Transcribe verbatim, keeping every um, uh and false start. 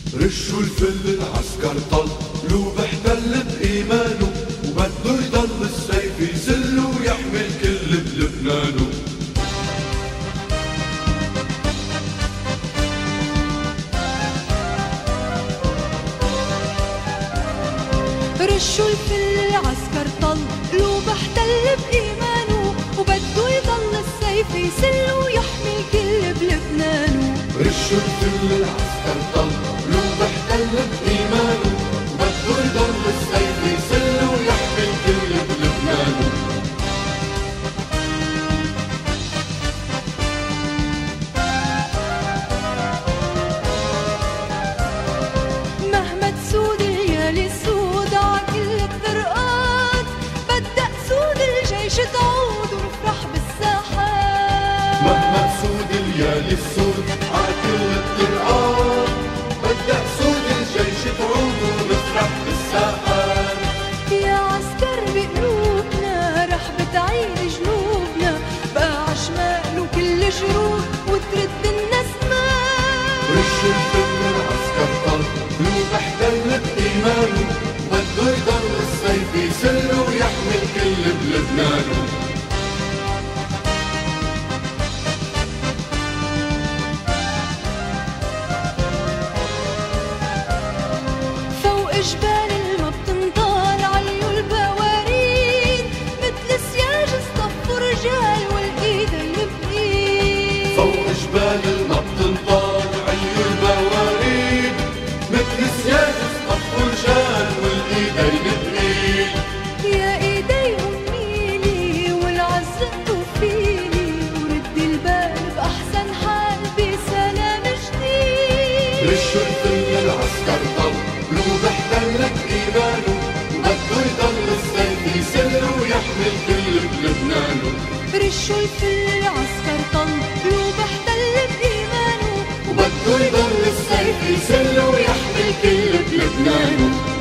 رشوا الفل العسكر طل لو بحتل بإيمانه، وبده يضل السيف يسل ويحمي الكل بلبنانه. رشوا الفل العسكر طل لو بحتل بإيمانه، وبده يضل السيف يسل ويحمي الكل بلبنانه. رشوا الفل العسكر طل لو بحتل بإيمانه، وبده يضل السيف يسل ويحمي الكل بلبنانه. مهما تسود الليالي السود عكل الطرقات، بدأ سود الجيش تعود ونفرح بالساحات. مهما تسود الليالي السود عكل الطرقات، بدأ سود الجيش تعود ونفرح بالساحات. يا عسكر بقلوبنا رح بتعيد جنوبنا، بقى عشمال وكل جروح وترد النسمات. رشوا الفل العسكر طل لو بحتل بإيمانه، بده يضل السيف يسل ويحمي الكل بلبنانه. فوق جبال ما بتنطال عليو البواريد، مثل سياج اصطفوا رجال والايدين بايد. فوق جبال ما بتنطال عليو البواريد، مثل سياج اصطفوا رجال والايدين بايد. يا ايدي اميلي والعز طفيلي، وردي البال باحسن حال بسلام جديد. رشوا الفل العسكر طل لو بحتل بإيمانه، بده يضل السيف يسل ويحمي الكل بلبنانه. رشوا الفل العسكر طل لو بحتل بإيمانه، وبده يضل السيف يسل ويحمي الكل بلبنانه.